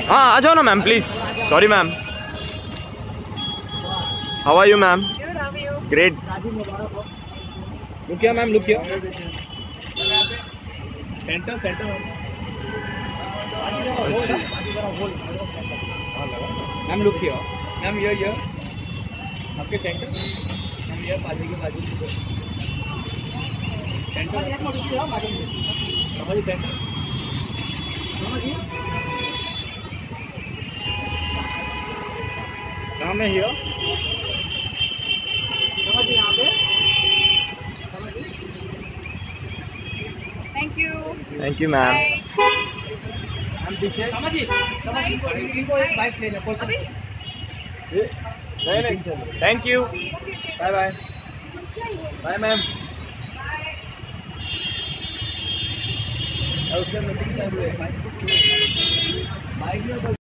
हाँ आ जाओ ना ma'am please. Sorry ma'am. How are you ma'am? Great. Look here ma'am, look here. Centre centre ma'am, look here ma'am. ये आपके centre ma'am, ये बाजू के बाजू सेंटर समझिए. सेंटर समझिए कहाँ में हियर समझिए. यहाँ पे थैंक यू मैम. हम पीछे समझिए. इनको एक बाइक ले लो अभी. नहीं thank you. Bye bye. Bye ma'am. उसका मीटिंग चालू है. बाइक